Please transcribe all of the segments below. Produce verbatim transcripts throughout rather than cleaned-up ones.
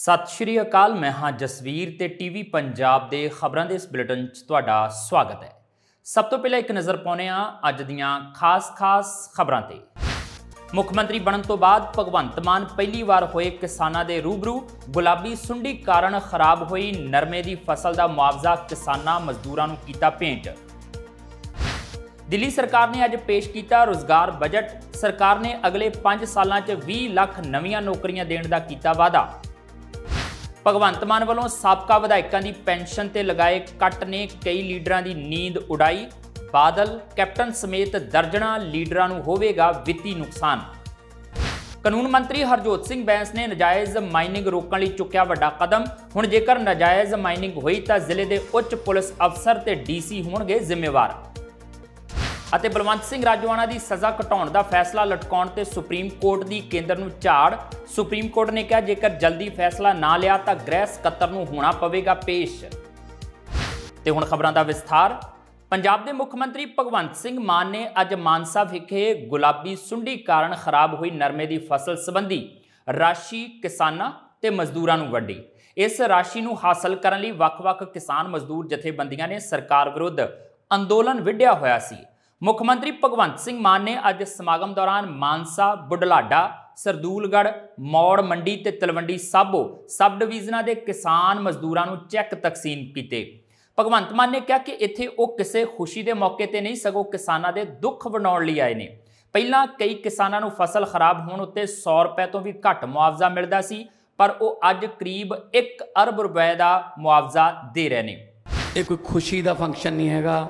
सत श्री अकाल, मैं हाँ जसवीर ते टीवी पंजाब दे खबरां दे इस बुलेटिन च तुहाडा स्वागत है। सब तो पहले एक नज़र पाउने आ अज दीआं खास खास खबरां ते। मुख मंत्री बनन तो बाद भगवंत मान पहली बार होए किसानां दे रूबरू। गुलाबी सुंडी कारण खराब हुई नरमे दी फसल दा मुआवजा किसानां मजदूरां नूं कीता भेंट। दिल्ली सरकार ने अज पेश किया रोजगार बजट। सरकार ने अगले पांच सालां च बीस लाख नवीं नौकरियां देण दा कीता वादा। भगवंत मान वालों साबका विधायकों की पेंशन ते लगाए कट ने कई लीडरां की नींद उड़ाई। बादल कैप्टन समेत दर्जना लीडरां नूं होवेगा वित्ती नुकसान। कानून मंत्री हरजोत सिंह बैंस ने नजायज़ माइनिंग रोकण लई चुक्या वड्डा कदम। हुण जेकर नजायज़ माइनिंग होई तां जिले के उच्च पुलिस अफसर ते डीसी होणगे जिम्मेवार। ਅਤੇ ਬਲਵੰਤ ਸਿੰਘ ਰਾਜੋਆਣਾ ਦੀ ਸਜ਼ਾ ਘਟਾਉਣ ਦਾ ਫੈਸਲਾ ਲਟਕਾਉਣ ਤੇ ਸੁਪਰੀਮ ਕੋਰਟ ਦੀ ਕੇਂਦਰ ਨੂੰ ਝਾੜ। ਸੁਪਰੀਮ ਕੋਰਟ ਨੇ ਕਿਹਾ ਜੇਕਰ ਜਲਦੀ ਫੈਸਲਾ ਨਾ ਲਿਆ ਤਾਂ ਗ੍ਰਹਿ ਸਕੱਤਰ ਨੂੰ ਹੋਣਾ ਪਵੇਗਾ ਪੇਸ਼। ਤੇ ਹੁਣ ਖਬਰਾਂ ਦਾ ਵਿਸਥਾਰ। ਪੰਜਾਬ ਦੇ ਮੁੱਖ ਮੰਤਰੀ ਭਗਵੰਤ ਸਿੰਘ ਮਾਨ ਨੇ ਅੱਜ ਮਾਨਸਾ ਵਿਖੇ ਗੁਲਾਬੀ ਸੁੰਡੀ ਕਾਰਨ ਖਰਾਬ ਹੋਈ ਨਰਮੇ ਦੀ ਫਸਲ ਸੰਬੰਧੀ ਰਾਸ਼ੀ ਕਿਸਾਨਾਂ ਤੇ ਮਜ਼ਦੂਰਾਂ ਨੂੰ ਵੰਡੀ। ਇਸ ਰਾਸ਼ੀ ਨੂੰ ਹਾਸਲ ਕਰਨ ਲਈ ਵੱਖ-ਵੱਖ ਕਿਸਾਨ ਮਜ਼ਦੂਰ ਜਥੇਬੰਦੀਆਂ ਨੇ ਸਰਕਾਰ ਵਿਰੁੱਧ ਅੰਦੋਲਨ ਵਿੱਢਿਆ ਹੋਇਆ ਸੀ। मुख मंत्री भगवंत सिंह मान ने अज समागम दौरान मानसा, बुढलाडा, सरदूलगढ़, मौड़ मंडी ते तलवंडी साबो सब डिवीजनां दे किसान मजदूरां नूं चैक तकसीम कीते। भगवंत मान ने कहा कि इत्थे वो किसी खुशी के मौके ते नहीं सगों किसानां दे दुख वंडाउण लई आए ने। पहिलां कई किसानां नूं फसल खराब होण उत्ते सौ रुपए तो भी घट मुआवजा मिलदा सी, पर वो अज करीब एक अरब रुपए का मुआवजा दे रहे ने। ये कोई खुशी का फंक्शन नहीं हैगा।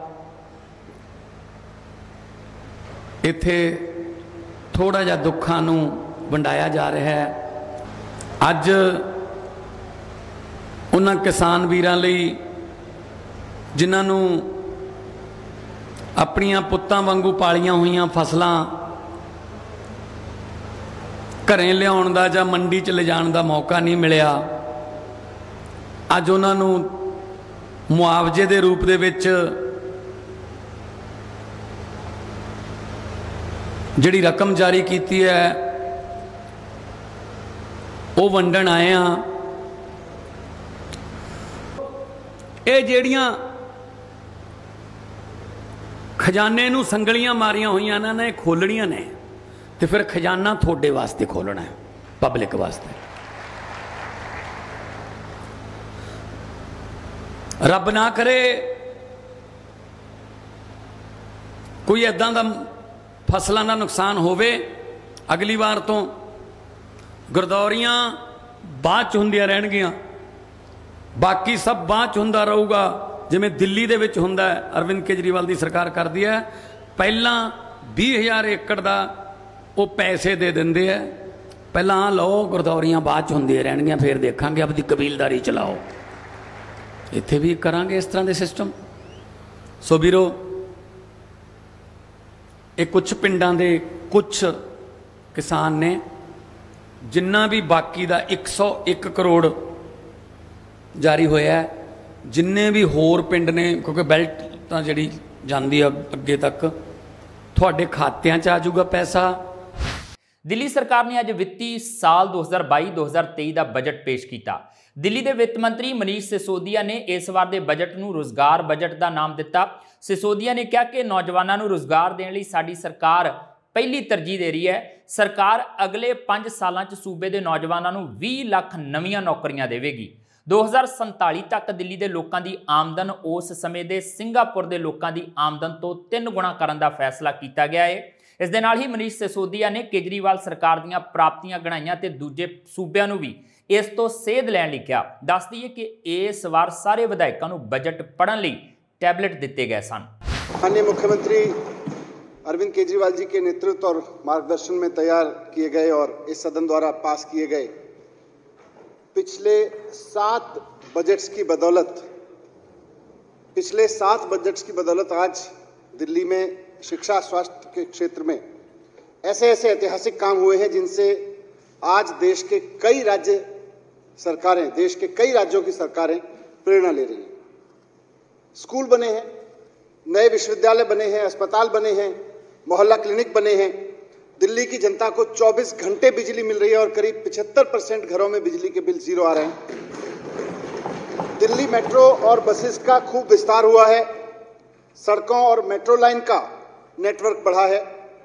इत्थे थोड़ा जिहा दुखा नूं वंडाया जा रहा है। अज उन्हां किसान वीरां लई जिन्हां नूं अपणियां पुत्तां वांगू पालियां होईयां फसलां घरें लियाउण दा जां मंडी च ले जाण दा मौका नहीं मिलिया, अज उन्हां नूं मुआवजे दे रूप दे विच जिहड़ी रकम जारी की है वो वंडण आए हैं। ये जिहड़ियां खजाने नूं संगलियां मारियां होईयां ना ने खोलणियां ने, तो फिर खजाना थोड़े वास्ते खोलना है, पब्लिक वास्ते। रब ना करे कोई इदां दा फसलों का नुकसान होवे, अगली बार तो गिरदौरियां बाद च हुंदियां रहणगियां, बाकी सब बाद च हुंदा रहूगा जिवें दिल्ली दे विच हुंदा है। अरविंद केजरीवाल की सरकार करदी है, पहला बीस हज़ार एकड़ का वो पैसे दे देंदे है, पहला लो गिरदौरियां बाद च हुंदियां रहणगियां, फिर देखांगे अपनी कबीलदारी चलाओ। इत्थे भी करांगे इस तरह के सिस्टम। सो वीरो ये कुछ पिंडां दे कुछ किसान ने जिन्ना भी बाकी दा एक सौ एक करोड़ जारी होया है, जिन्ने भी होर पिंड ने, क्योंकि बेल्ट तां जिहड़ी जांदी है अगे तक, तुहाडे खात्यां च आ जाऊगा पैसा। दिल्ली सरकार ने अज वित्ती साल दो हज़ार बाई दो हज़ार तेई का बजट पेश किया। दिल्ली के वित्त मंत्री मनीष सिसोदिया ने इस बार के बजट नूं रोजगार बजट का नाम दिता। सिसोदिया ने कहा कि नौजवानों को रोजगार देने लई साडी सरकार पहली तरजीह दे रही है। सरकार अगले पांच सालों च सूबे के नौजवानों को बीस लाख नवीं नौकरियां देवेगी। दो हज़ार संताली तक दिल्ली के लोगों की आमदन उस समय के सिंगापुर के लोगों की आमदन तो तीन गुणा करने का फैसला किया गया है। इस दे नाल ही मनीष सिसोदिया ने केजरीवाल सरकार दीआं प्राप्तियां गणाईआं ते दूजे सूबिਆਂ ਨੂੰ भी इस तो सेध लैण लई कहा। दस दईए कि इस बार सारे विधायकों को बजट पढ़न लई टैबलेट दिते गए सन। माननीय मुख्यमंत्री अरविंद केजरीवाल जी के नेतृत्व और मार्गदर्शन में तैयार किए गए और इस सदन द्वारा पास किए गए पिछले सात बजट्स की बदौलत पिछले सात बजट्स की बदौलत आज दिल्ली में शिक्षा स्वास्थ्य के क्षेत्र में ऐसे ऐसे ऐतिहासिक काम हुए हैं जिनसे आज देश के कई राज्य सरकारें देश के कई राज्यों की सरकारें प्रेरणा ले रही हैं। स्कूल बने हैं, नए विश्वविद्यालय बने हैं, अस्पताल बने हैं, मोहल्ला क्लिनिक बने हैं, दिल्ली की जनता को चौबीस घंटे बिजली मिल रही है और करीब पचहत्तर परसेंट घरों में बिजली के बिल जीरो आ रहे हैं। दिल्ली मेट्रो और बसेस का खूब विस्तार हुआ है। सड़कों और मेट्रो लाइन का नेटवर्क बढ़ा है।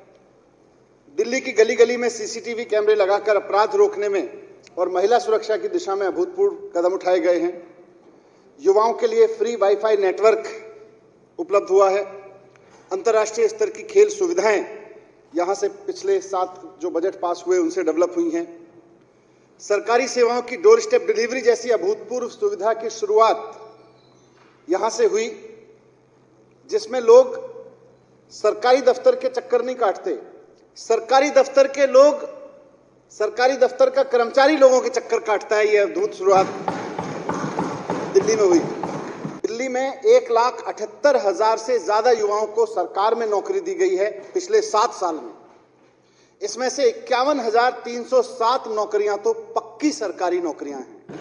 दिल्ली की गली गली में सीसीटीवी कैमरे लगाकर अपराध रोकने में और महिला सुरक्षा की दिशा में अभूतपूर्व कदम उठाए गए हैं। युवाओं के लिए फ्री वाईफाई नेटवर्क उपलब्ध हुआ है। अंतर्राष्ट्रीय स्तर की खेल सुविधाएं यहां से पिछले सात जो बजट पास हुए उनसे डेवलप हुई हैं। सरकारी सेवाओं की डोर स्टेप डिलीवरी जैसी अभूतपूर्व सुविधा की शुरुआत यहां से हुई, जिसमें लोग सरकारी दफ्तर के चक्कर नहीं काटते। सरकारी दफ्तर के लोग सरकारी दफ्तर का कर्मचारी लोगों के चक्कर काटता है। यह अद्भुत शुरुआत दिल्ली में हुई। दिल्ली में एक लाख अठहत्तर हजार से ज्यादा युवाओं को सरकार में नौकरी दी गई है पिछले सात साल में। इसमें से इक्यावन हजार तीन सौ सात नौकरियां तो पक्की सरकारी नौकरियां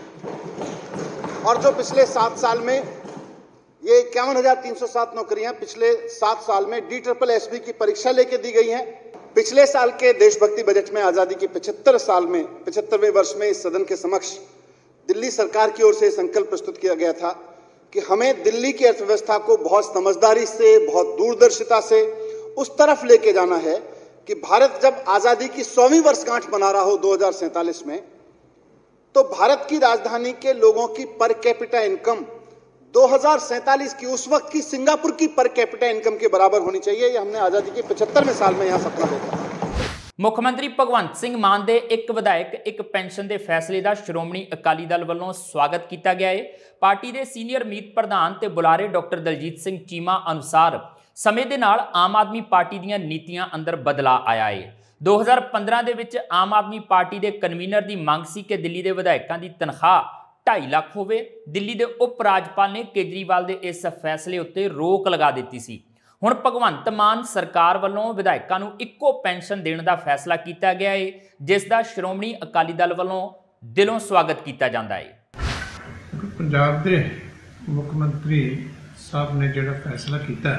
हैं और जो पिछले सात साल में ये इक्यावन हजार तीन सौ सात नौकरियां पिछले सात साल में डी ट्रिपल एस बी की परीक्षा लेके दी गई हैं। पिछले साल के देशभक्ति बजट में आजादी के पचहत्तर साल में पचहत्तरवें वर्ष में इस सदन के समक्ष दिल्ली सरकार की ओर से संकल्प प्रस्तुत किया गया था कि हमें दिल्ली की अर्थव्यवस्था को बहुत समझदारी से, बहुत दूरदर्शिता से उस तरफ लेके जाना है कि भारत जब आजादी की सौवीं वर्षगांठ मना रहा हो दो हजार सैंतालीस में, तो भारत की राजधानी के लोगों की पर कैपिटा इनकम दो हजार सैंतालीस की उस वक्त की सिंगापुर की पर कैपिटा इनकम के बराबर होनी चाहिए। यह हमने आजादी के पचहत्तरवें साल में यहां सपना देखा। ਮੁੱਖ ਮੰਤਰੀ ਭਗਵੰਤ ਸਿੰਘ ਮਾਨ ਦੇ ਇੱਕ ਵਿਧਾਇਕ ਇੱਕ ਪੈਨਸ਼ਨ ਦੇ ਫੈਸਲੇ ਦਾ ਸ਼੍ਰੋਮਣੀ ਅਕਾਲੀ ਦਲ ਵੱਲੋਂ ਸਵਾਗਤ ਕੀਤਾ ਗਿਆ ਹੈ। ਪਾਰਟੀ ਦੇ ਸੀਨੀਅਰ ਮੀਤ ਪ੍ਰਧਾਨ ਤੇ ਬੁਲਾਰੇ ਡਾਕਟਰ ਦਲਜੀਤ ਸਿੰਘ ਚੀਮਾ ਅਨੁਸਾਰ ਸਮੇਂ ਦੇ ਨਾਲ ਆਮ ਆਦਮੀ ਪਾਰਟੀ ਦੀਆਂ ਨੀਤੀਆਂ ਅੰਦਰ ਬਦਲਾਅ ਆਇਆ ਹੈ। ਦੋ ਹਜ਼ਾਰ ਪੰਦਰਾਂ ਦੇ ਵਿੱਚ ਆਮ ਆਦਮੀ ਪਾਰਟੀ ਦੇ ਕਨਵੀਨਰ ਦੀ ਮੰਗ ਸੀ ਕਿ ਦਿੱਲੀ ਦੇ ਵਿਧਾਇਕਾਂ ਦੀ ਤਨਖਾਹ ਢਾਈ ਲੱਖ ਹੋਵੇ। ਦਿੱਲੀ ਦੇ ਉਪ ਰਾਜਪਾਲ ਨੇ ਕੇਜਰੀਵਾਲ ਦੇ ਇਸ ਫੈਸਲੇ ਉੱਤੇ ਰੋਕ ਲਗਾ ਦਿੱਤੀ ਸੀ। ਹੁਣ ਭਗਵੰਤ ਮਾਨ ਸਰਕਾਰ ਵੱਲੋਂ ਵਿਧਾਇਕਾਂ ਨੂੰ ਇੱਕੋ ਪੈਨਸ਼ਨ ਦੇਣ ਦਾ ਫੈਸਲਾ ਕੀਤਾ ਗਿਆ ਹੈ, ਜਿਸ ਦਾ ਸ਼੍ਰੋਮਣੀ ਅਕਾਲੀ ਦਲ ਵੱਲੋਂ ਦਿਲੋਂ ਸਵਾਗਤ ਕੀਤਾ ਜਾਂਦਾ ਹੈ। ਪੰਜਾਬ ਦੇ ਮੁੱਖ ਮੰਤਰੀ ਸਾਹਿਬ ਨੇ ਜਿਹੜਾ ਫੈਸਲਾ ਕੀਤਾ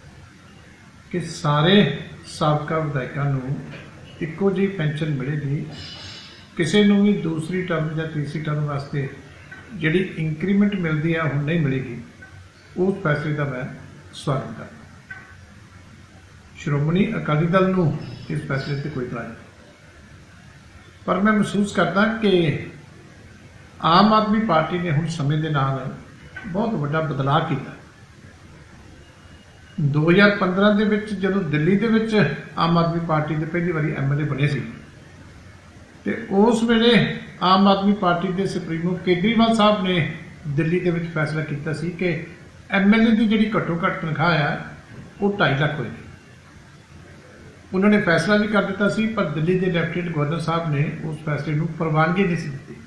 ਕਿ ਸਾਰੇ ਸਾਬਕਾ ਵਿਧਾਇਕਾਂ ਨੂੰ ਇੱਕੋ ਜਿਹੀ ਪੈਨਸ਼ਨ ਮਿਲੇਗੀ, ਕਿਸੇ ਨੂੰ ਵੀ ਦੂਸਰੀ ਟਰਮ ਜਾਂ ਤੀਸਰੀ ਟਰਮ ਵਾਸਤੇ ਜਿਹੜੀ ਇੰਕਰੀਮੈਂਟ ਮਿਲਦੀ ਆ ਹੁਣ ਨਹੀਂ ਮਿਲੇਗੀ, ਉਸ ਫੈਸਲੇ ਦਾ ਮੈਂ ਸਵਾਗਤ ਕਰਦਾ। ਸ਼੍ਰੋਮਣੀ ਅਕਾਲੀ ਦਲ ਨੂੰ ਇਸ ਫੈਸਲੇ ਤੇ ਕੋਈ ਇਤਰਾਜ਼ ਨਹੀਂ, ਪਰ ਮੈਂ ਮਹਿਸੂਸ ਕਰਦਾ ਕਿ ਆਮ ਆਦਮੀ ਪਾਰਟੀ ਨੇ ਹੁਣ ਸਮੇਂ ਦੇ ਨਾਲ ਬਹੁਤ ਵੱਡਾ ਬਦਲਾਅ ਕੀਤਾ। ਦੋ ਹਜ਼ਾਰ ਪੰਦਰਾਂ ਦੇ ਵਿੱਚ ਜਦੋਂ ਦਿੱਲੀ ਦੇ ਵਿੱਚ ਆਮ ਆਦਮੀ ਪਾਰਟੀ ਦੇ ਪਹਿਲੀ ਵਾਰੀ ਐਮ ਐਲ ਏ ਬਣੇ ਸੀ, ਤੇ ਉਸ ਵੇਲੇ ਆਮ ਆਦਮੀ ਪਾਰਟੀ ਦੇ ਸੁਪਰੀਮੋ ਕੇਜਰੀਵਾਲ ਸਾਹਿਬ ਨੇ ਦਿੱਲੀ ਦੇ ਵਿੱਚ ਫੈਸਲਾ ਕੀਤਾ ਸੀ ਕਿ ਐਮ ਐਲ ਏ ਦੀ ਜਿਹੜੀ ਘੱਟੋ ਘੱਟ ਤਨਖਾਹ ਆ ਉਹ ਢਾਈ ਲੱਖ ਹੋਏਗੀ। ਉਹਨਾਂ ਨੇ ਫੈਸਲਾ ਵੀ ਕਰ ਦਿੱਤਾ ਸੀ, ਪਰ ਦਿੱਲੀ ਦੇ ਲੈਫਟੀਨੈਂਟ ਗਵਰਨਰ ਸਾਹਿਬ ਨੇ ਉਸ ਫੈਸਲੇ ਨੂੰ ਪ੍ਰਵਾਨਗੀ ਨਹੀਂ ਸੀ ਦਿੱਤੀ।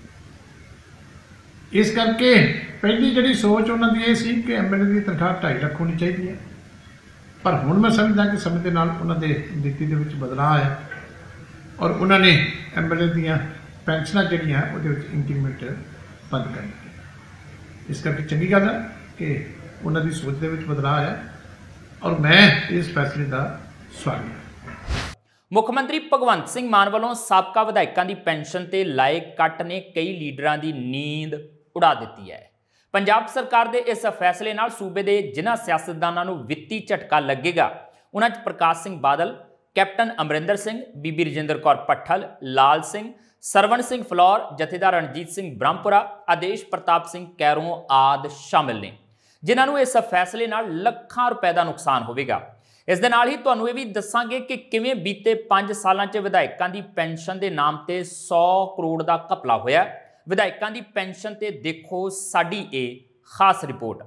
ਇਸ ਕਰਕੇ ਪਹਿਲੀ ਜਿਹੜੀ ਸੋਚ ਉਹਨਾਂ ਦੀ ਇਹ ਸੀ ਕਿ ਐਮ ਐਲ ਏ ਦੀ ਤਨਖਾਹ ਢਾਈ ਲੱਖ ਹੋਣੀ ਚਾਹੀਦੀ ਹੈ, ਪਰ ਹੁਣ ਮੈਂ ਸਮਝਦਾ ਕਿ ਸਮੇਂ ਦੇ ਨਾਲ ਉਹਨਾਂ ਦੇ ਨੀਤੀ ਦੇ ਵਿੱਚ ਬਦਲਾਅ ਆਇਆ ਔਰ ਉਹਨਾਂ ਨੇ ਐਮ ਐਲ ਏ ਦੀਆਂ ਪੈਨਸ਼ਨਾਂ ਜਿਹੜੀਆਂ ਉਹਦੇ ਵਿੱਚ ਇੰਕਰੀਮੈਂਟ ਬੰਦ ਕਰ ਦਿੱਤੀ। ਇਸ ਕਰਕੇ ਚੰਗੀ ਗੱਲ ਹੈ ਕਿ ਉਹਨਾਂ ਦੀ ਸੋਚ ਦੇ ਵਿੱਚ ਬਦਲਾਅ ਆਇਆ ਔਰ ਮੈਂ ਇਸ ਫੈਸਲੇ ਦਾ ਸਵਾਗਤ। ਮੁੱਖ ਮੰਤਰੀ ਭਗਵੰਤ ਸਿੰਘ ਮਾਨ ਵੱਲੋਂ ਸਾਬਕਾ ਵਿਧਾਇਕਾਂ ਦੀ ਪੈਨਸ਼ਨ ਤੇ ਲਾਏ ਕੱਟ ਨੇ ਕਈ ਲੀਡਰਾਂ ਦੀ ਨੀਂਦ ਉਡਾ ਦਿੱਤੀ ਹੈ। ਪੰਜਾਬ ਸਰਕਾਰ ਦੇ ਇਸ ਫੈਸਲੇ ਨਾਲ ਸੂਬੇ ਦੇ ਜਿਨ੍ਹਾਂ ਸਿਆਸਤਦਾਨਾਂ ਨੂੰ ਵਿੱਤੀ ਝਟਕਾ ਲੱਗੇਗਾ, ਉਹਨਾਂ 'ਚ ਪ੍ਰਕਾਸ਼ ਸਿੰਘ ਬਾਦਲ, ਕੈਪਟਨ ਅਮਰਿੰਦਰ ਸਿੰਘ, ਬੀਬੀ ਰਜਿੰਦਰ ਕੌਰ ਭੱਠਲ, ਲਾਲ ਸਿੰਘ, ਸਰਵਣ ਸਿੰਘ ਫਲੌਰ, ਜਥੇਦਾਰ ਰਣਜੀਤ ਸਿੰਘ ਬ੍ਰਹਮਪੁਰਾ, ਆਦੇਸ਼ ਪ੍ਰਤਾਪ ਸਿੰਘ ਕੈਰੋਂ ਆਦਿ ਸ਼ਾਮਿਲ ਨੇ, ਜਿਨ੍ਹਾਂ ਨੂੰ ਇਸ ਫੈਸਲੇ ਨਾਲ ਲੱਖਾਂ ਰੁਪਏ ਦਾ ਨੁਕਸਾਨ ਹੋਵੇਗਾ। ਇਸ ਦੇ ਨਾਲ ਹੀ ਤੁਹਾਨੂੰ ਇਹ ਵੀ ਦੱਸਾਂਗੇ ਕਿ ਕਿਵੇਂ ਬੀਤੇ ਪੰਜ ਸਾਲਾਂ 'ਚ ਵਿਧਾਇਕਾਂ ਦੀ ਪੈਨਸ਼ਨ ਦੇ ਨਾਮ ਤੇ ਸੌ ਕਰੋੜ ਦਾ ਘਪਲਾ ਹੋਇਆ। ਵਿਧਾਇਕਾਂ ਦੀ ਪੈਨਸ਼ਨ ਤੇ ਦੇਖੋ ਸਾਡੀ ਇਹ ਖਾਸ ਰਿਪੋਰਟ।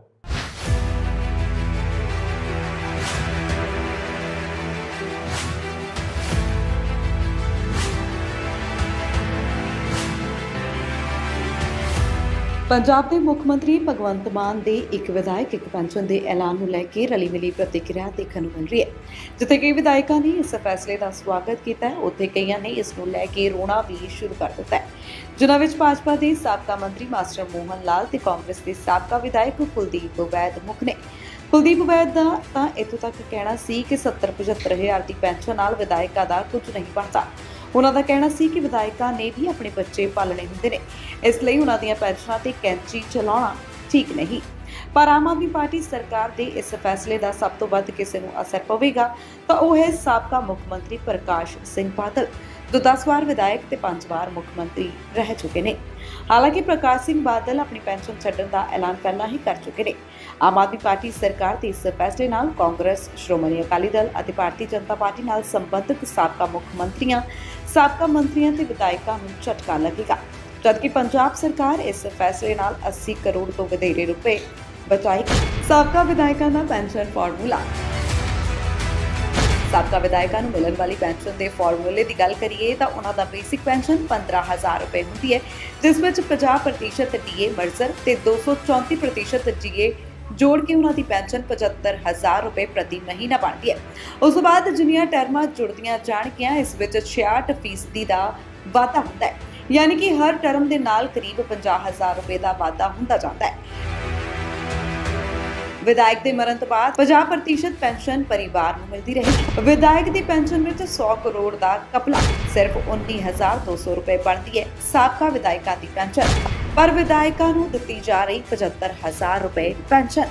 ਪੰਜਾਬ ਦੇ ਮੁੱਖ ਮੰਤਰੀ ਭਗਵੰਤ ਮਾਨ ਦੇ ਇੱਕ ਵਿਧਾਇਕ ਇੱਕ ਪੈਨਸ਼ਨ ਦੇ ਐਲਾਨ ਨੂੰ ਲੈ ਕੇ ਰਲੀ ਮਿਲੀ ਪ੍ਰਤੀਕਿਰਿਆ ਦੇਖਣ ਨੂੰ ਮਿਲ ਰਹੀ ਹੈ। ਜਿੱਥੇ ਕਈ ਵਿਧਾਇਕਾਂ ਨੇ ਇਸ ਫੈਸਲੇ ਦਾ ਸਵਾਗਤ ਕੀਤਾ ਹੈ, ਉੱਥੇ ਕਈਆਂ ਨੇ ਇਸ ਨੂੰ ਲੈ ਕੇ ਰੋਣਾ ਵੀ ਸ਼ੁਰੂ ਕਰ ਦਿੱਤਾ ਹੈ, ਜਿਨ੍ਹਾਂ ਵਿੱਚ ਭਾਜਪਾ ਦੇ ਸਾਬਕਾ ਮੰਤਰੀ ਮਾਸਟਰ ਮੋਹਨ ਲਾਲ ਤੇ ਕਾਂਗਰਸ ਦੇ ਸਾਬਕਾ ਵਿਧਾਇਕ ਕੁਲਦੀਪ ਵੈਦ ਮੁੱਖ ਨੇ। ਕੁਲਦੀਪ ਵੈਦ ਦਾ ਤਾਂ ਇੱਥੋਂ ਤੱਕ ਕਹਿਣਾ ਸੀ ਕਿ ਸੱਤਰ ਪਝੱਤਰ ਹਜ਼ਾਰ ਦੀ ਪੈਨਸ਼ਨ ਨਾਲ ਵਿਧਾਇਕਾਂ ਦਾ ਕੁਝ ਨਹੀਂ ਬਣਦਾ। ਉਹਨਾਂ ਦਾ ਕਹਿਣਾ ਸੀ ਕਿ ਵਿਧਾਇਕਾਂ ਨੇ ਵੀ ਆਪਣੇ ਬੱਚੇ ਪਾਲਣੇ ਹੁੰਦੇ ਨੇ, ਇਸ ਲਈ ਉਹਨਾਂ ਦੀਆਂ ਪੈਨਸ਼ਨਾਂ ਤੇ ਕੈਂਚੀ ਚਲਾਉਣਾ ਠੀਕ ਨਹੀਂ। ਪਰ ਆਮ ਆਦਮੀ ਪਾਰਟੀ ਸਰਕਾਰ ਦੇ ਇਸ ਫੈਸਲੇ ਦਾ ਸਭ ਤੋਂ ਵੱਧ ਕਿਸੇ ਨੂੰ ਅਸਰ ਪਵੇਗਾ ਤਾਂ ਉਹ ਹੈ ਸਾਬਕਾ ਮੁੱਖ ਮੰਤਰੀ ਪ੍ਰਕਾਸ਼ ਸਿੰਘ ਬਾਦਲ, ਜੋ ਦਸ ਵਾਰ ਵਿਧਾਇਕ ਤੇ ਪੰਜ ਵਾਰ ਮੁੱਖ ਮੰਤਰੀ ਰਹਿ ਚੁੱਕੇ ਨੇ। ਹਾਲਾਂਕਿ ਪ੍ਰਕਾਸ਼ ਸਿੰਘ ਬਾਦਲ ਆਪਣੀ ਪੈਨਸ਼ਨ ਛੱਡਣ ਦਾ ਐਲਾਨ ਪਹਿਲਾਂ ਹੀ ਕਰ ਚੁੱਕੇ ਨੇ। ਆਮ ਆਦਮੀ ਪਾਰਟੀ ਸਰਕਾਰ ਦੇ ਇਸ ਫੈਸਲੇ ਨਾਲ ਕਾਂਗਰਸ, ਸ਼੍ਰੋਮਣੀ ਅਕਾਲੀ ਦਲ ਅਤੇ ਭਾਰਤੀ ਜਨਤਾ ਪਾਰਟੀ ਨਾਲ ਸੰਬੰਧਿਤ ਸਾਬਕਾ ਮੁੱਖ ਮੰਤਰੀਆਂ, ਸਾਬਕਾ ਮੰਤਰੀਆਂ ਤੇ ਵਿਧਾਇਕਾਂ ਨੂੰ ਝਟਕਾ ਲੱਗੇਗਾ, ਜਦਕਿ ਪੰਜਾਬ ਸਰਕਾਰ ਇਸ ਫੈਸਲੇ ਨਾਲ अस्सी ਕਰੋੜ ਤੋਂ ਵਧੇਰੇ ਰੁਪਏ ਬਚਾਏਗੀ। ਸਾਬਕਾ ਵਿਧਾਇਕਾਂ ਦਾ ਪੈਨਸ਼ਨ ਫਾਰਮੂਲਾ। ਸਾਬਕਾ ਵਿਧਾਇਕਾਂ ਨੂੰ ਮਿਲਣ ਵਾਲੀ ਪੈਨਸ਼ਨ ਦੇ ਫਾਰਮੂਲੇ ਦੀ ਗੱਲ ਕਰੀਏ ਤਾਂ ਉਹਨਾਂ ਦਾ ਬੇਸਿਕ ਪੈਨਸ਼ਨ ਪੰਦਰਾਂ ਹਜ਼ਾਰ ਰੁਪਏ ਹੁੰਦੀ ਹੈ, ਜਿਸ ਵਿੱਚ ਪੰਜਾਹ ਪ੍ਰਤੀਸ਼ਤ ਡੀਏ ਮਰਜ਼ਰ ਤੇ ਦੋ ਸੌ ਚੌਂਤੀ ਪ੍ਰਤੀਸ਼ਤ ਜੀਏ ਜੋੜ ਕੇ ਉਹਨਾਂ ਦੀ ਪੈਨਸ਼ਨ ਪਝੱਤਰ ਹਜ਼ਾਰ ਰੁਪਏ ਪ੍ਰਤੀ ਮਹੀਨਾ ਬਣਦੀ ਹੈ। ਉਸ ਤੋਂ ਬਾਅਦ ਜਿੰਨੀਆਂ ਟਰਮਾਂ ਜੁੜਦੀਆਂ ਜਾਣਗੀਆਂ, ਇਸ ਵਿੱਚ ਛਿਆਹਠ ਫੀਸਦੀ ਦਾ ਵਾਧਾ ਹੁੰਦਾ ਹੈ, ਯਾਨੀ ਕਿ ਹਰ ਟਰਮ ਦੇ ਨਾਲ ਕਰੀਬ ਪੰਜਾਹ ਹਜ਼ਾਰ ਰੁਪਏ ਦਾ ਵਾਧਾ ਹੁੰਦਾ ਜਾਂਦਾ ਹੈ। ਵਿਧਾਇਕ ਦੇ ਮਰਨ ਤੋਂ ਬਾਅਦ ਪੰਜਾਹ ਪ੍ਰਤੀਸ਼ਤ ਪੈਨਸ਼ਨ ਪਰਿਵਾਰ ਨੂੰ ਮਿਲਦੀ ਰਹੇਗੀ। ਵਿਧਾਇਕ ਦੀ ਪੈਨਸ਼ਨ ਵਿੱਚ ਸੌ ਕਰੋੜ ਦਾ ਘਪਲਾ ਸਿਰਫ ਉੱਨੀ ਹਜ਼ਾਰ ਦੋ ਸੌ ਰੁਪਏ ਬਣਦੀ ਹੈ ਸਾਬਕਾ ਵਿਧਾਇਕਾਂ ਦੀ ਪੈਨਸ਼ਨ, ਪਰ ਵਿਧਾਇਕਾਂ ਨੂੰ ਦਿੱਤੀ ਜਾ ਰਹੀ ਪਝੱਤਰ ਹਜ਼ਾਰ ਰੁਪਏ ਪੈਨਸ਼ਨ।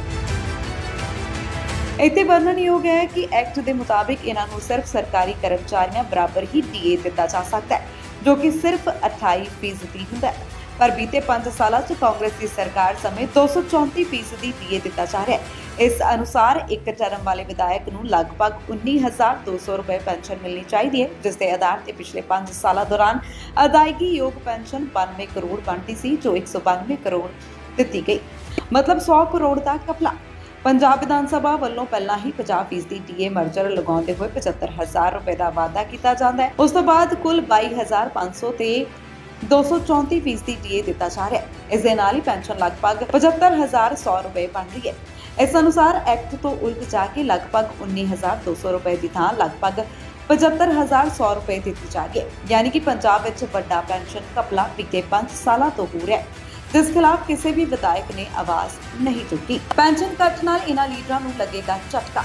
ਇੱਥੇ ਵਰਣਨਯੋਗ ਹੈ ਕਿ ਐਕਟ ਦੇ ਮੁਤਾਬਿਕ ਇਹਨਾਂ ਨੂੰ ਸਿਰਫ ਸਰਕਾਰੀ ਕਰਮਚਾਰੀਆਂ ਬਰਾਬਰ ਹੀ ਡੀਏ ਦਿੱਤਾ ਜਾ ਸਕਦਾ ਹੈ, ਜੋ ਕਿ ਸਿਰਫ ਅਠਾਈ ਫੀਸਦੀ ਹੁੰਦਾ ਹੈ, ਪਰ ਬੀਤੇ ਪੰਜ ਸਾਲਾਂ 'ਚ ਕਾਂਗਰਸ ਦੀ ਸਰਕਾਰ ਸਮੇਤ ਦੋ ਸੌ ਚੌਂਤੀ ਫੀਸਦੀ ਡੀਏ ਦਿੱਤਾ ਜਾ ਰਿਹਾ ਹੈ। ਇਸ ਅਨੁਸਾਰ ਇੱਕ ਟਰਮ ਵਾਲੇ ਵਿਧਾਇਕ ਨੂੰ ਲਗਭਗ ਉੱਨੀ ਹਜ਼ਾਰ ਦੋ ਸੌ ਰੁਪਏ ਪੈਨਸ਼ਨ ਮਿਲਣੀ ਚਾਹੀਦੀ ਹੈ, ਜਿਸ ਦੇ ਆਧਾਰ ਤੇ ਪਿਛਲੇ ਪੰਜ ਸਾਲਾਂ ਦੌਰਾਨ ਅਦਾਇਗੀ ਯੋਗ ਪੈਨਸ਼ਨ ਬਾਨਵੇਂ ਕਰੋੜ ਬਣਦੀ ਸੀ, ਜੋ ਇੱਕ ਸੌ ਬਾਨਵੇਂ ਕਰੋੜ ਦਿੱਤੀ ਗਈ, ਮਤਲਬ ਸੌ ਕਰੋੜ ਦਾ ਘਪਲਾ। ਪੰਜਾਬ ਵਿਧਾਨ ਸਭਾ ਵੱਲੋਂ ਪਹਿਲਾਂ ਹੀ ਪੰਜਾਹ ਫੀਸਦੀ ਡੀਏ ਮਰਜ਼ਰ ਲਗਾਉਂਦੇ ਹੋਏ ਪਝੱਤਰ ਹਜ਼ਾਰ ਰੁਪਏ ਦਾ ਵਾਅਦਾ ਕੀਤਾ ਜਾਂਦਾ ਹੈ। ਉਸ ਤੋਂ ਬਾਅਦ ਕੁੱਲ ਬਾਈ ਹਜ਼ਾਰ ਪੰਜ ਸੌ ਤੇ ਦੋ ਸੌ ਚੌਂਤੀ ਫੀਸਦੀ ਡੀਏ ਦਿੱਤਾ ਜਾ ਰਿਹਾ ਹੈ। ਇਸ ਦੇ ਨਾਲ ਹੀ ਪੈਨਸ਼ਨ ਲਗਭਗ ਪਝੱਤਰ ਹਜ਼ਾਰ ਸੌ ਰੁਪਏ ਬਣ ਰਹੀ ਹੈ। ਇਸ ਅਨੁਸਾਰ ਐਕਟ ਤੋਂ ਉਲਟ ਜਾ ਕੇ ਲਗਭਗ ਉੱਨੀ ਹਜ਼ਾਰ ਦੋ ਸੌ ਰੁਪਏ ਦੀ ਥਾਂ ਲਗਭਗ ਪਝੱਤਰ ਹਜ਼ਾਰ ਸੌ ਰੁਪਏ ਦਿੱਤੀ ਜਾ ਰਹੀ ਹੈ, ਯਾਨੀ ਕਿ ਪੰਜਾਬ ਵਿੱਚ ਵੱਡਾ ਪੈਨਸ਼ਨ ਘਪਲਾ ਪਿਛਲੇ ਪੰਜ ਸਾਲਾਂ ਤੋਂ ਹੋ ਰਿਹਾ ਹੈ, ਜਿਸ ਖਿਲਾਫ ਕਿਸੇ ਵੀ ਵਿਧਾਇਕ ਨੇ ਆਵਾਜ਼ ਨਹੀਂ ਚੁੱਕੀ। ਪੈਨਸ਼ਨ ਕੱਟ ਨਾਲ ਇਹਨਾਂ ਲੀਡਰਾਂ ਨੂੰ ਲੱਗੇਗਾ ਝਟਕਾ।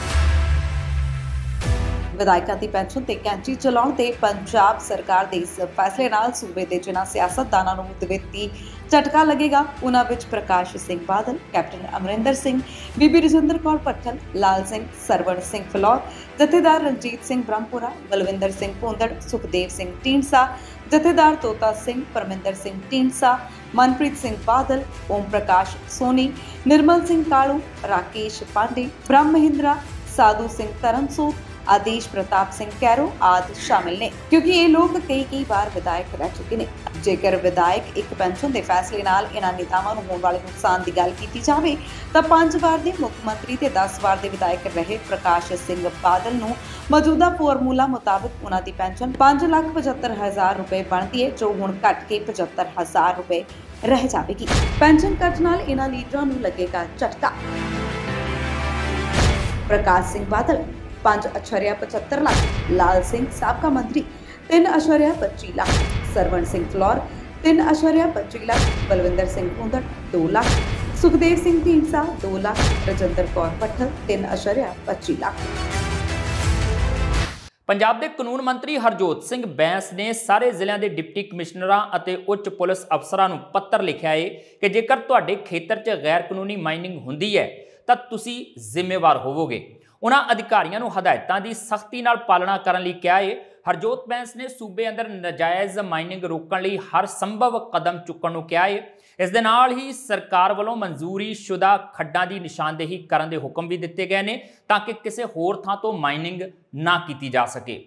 ਵਿਧਾਇਕਾਂ ਦੀ ਪੈਨਸ਼ਨ ਤੇ ਕੈਂਚੀ ਚਲਾਉਣ ਤੇ ਪੰਜਾਬ ਸਰਕਾਰ ਦੇ ਇਸ ਫੈਸਲੇ ਨਾਲ ਸੂਬੇ ਦੇ ਜਿਨ੍ਹਾਂ ਸਿਆਸਤਦਾਨਾਂ ਨੂੰ ਵਿੱਤੀ ਝਟਕਾ ਲੱਗੇਗਾ, ਉਹਨਾਂ ਵਿੱਚ ਪ੍ਰਕਾਸ਼ ਸਿੰਘ ਬਾਦਲ, ਕੈਪਟਨ ਅਮਰਿੰਦਰ ਸਿੰਘ, ਬੀਬੀ ਰਜਿੰਦਰ ਕੌਰ ਭੱਠਲ, ਲਾਲ ਸਿੰਘ, ਸਰਵਣ ਸਿੰਘ ਫਲੌਰ, ਜਥੇਦਾਰ ਰਣਜੀਤ ਸਿੰਘ ਬ੍ਰਹਮਪੁਰਾ, ਬਲਵਿੰਦਰ ਸਿੰਘ ਭੁੰਦੜ, ਸੁਖਦੇਵ ਸਿੰਘ ਢੀਂਡਸਾ, ਜਥੇਦਾਰ ਤੋਤਾ ਸਿੰਘ, ਪਰਮਿੰਦਰ ਸਿੰਘ ਢੀਂਡਸਾ, ਮਨਪ੍ਰੀਤ ਸਿੰਘ ਬਾਦਲ, ਓਮ ਪ੍ਰਕਾਸ਼ ਸੋਨੀ, ਨਿਰਮਲ ਸਿੰਘ ਕਾਲੂ, ਰਾਕੇਸ਼ ਪਾਂਡੇ, ਬ੍ਰਹਮ ਮਹਿੰਦਰਾ, ਸਾਧੂ ਸਿੰਘ ਧਰਮਸੋਤ, आदेश प्रताप सिंह कैरो आदि शामिल ने, क्योंकि ये लोग कई कई बार विधायक रह चुके ने। जेकर विधायक एक पेंशन के फैसले नाल इन्हां नेतावां नूं होण वाले नुकसान की गल कीती जावे तां पांच वार दे मुख मंत्री ते दस वार दे विधायक रहे प्रकाश सिंह बादल नूं मौजूदा फॉर्मूला मुताबिक उन्हां दी पेंशन पांच लाख पचहत्तर हज़ार रुपए बनती है, जो हुण घट के पचहत्तर हज़ार रुपए रह जाएगी। पेंशन कट नाल इन्हां लीडरां नूं लगेगा झटका। प्रकाश सिंह बादल पांच अशरिया पचहत्तर लाख, लाल सिंह साबका मंत्री तीन अशरिया पच्ची लाख, सरवण सिंह फलौर तीन अशरिया पच्ची लाख, बलविंदर सिंह भुंदड़ दो लाख, सुखदेव सिंह ढींडसा दो लाख, रजिंदर कौर भट्ठल तीन अशरिया पच्ची लाख। ਪੰਜਾਬ ਦੇ ਕਾਨੂੰਨ ਮੰਤਰੀ ਹਰਜੋਤ ਸਿੰਘ ਬੈਂਸ ਨੇ ਸਾਰੇ ਜ਼ਿਲ੍ਹਿਆਂ ਦੇ ਡਿਪਟੀ ਕਮਿਸ਼ਨਰਾਂ ਅਤੇ ਉੱਚ ਪੁਲਿਸ ਅਫਸਰਾਂ ਨੂੰ ਪੱਤਰ ਲਿਖਿਆ ਹੈ ਕਿ ਜੇਕਰ ਤੁਹਾਡੇ ਖੇਤਰ 'ਚ ਗੈਰ ਕਾਨੂੰਨੀ ਮਾਈਨਿੰਗ ਹੁੰਦੀ ਹੈ ਤਾਂ ਤੁਸੀਂ ਜ਼ਿੰਮੇਵਾਰ ਹੋਵੋਗੇ। उन्हां अधिकारियों को हदायतों की सख्ती नाल पालना करने लई कहा है। हरजोत बैंस ने सूबे अंदर नजायज़ माइनिंग रोकने लई हर संभव कदम चुकण नूं कहा है। इस दे नाल ही सरकार वालों मंजूरी शुदा खड्डां की निशानदेही करने के हुक्म भी दिते गए हैं ताकि किसी होर थां तो माइनिंग ना की जा सके।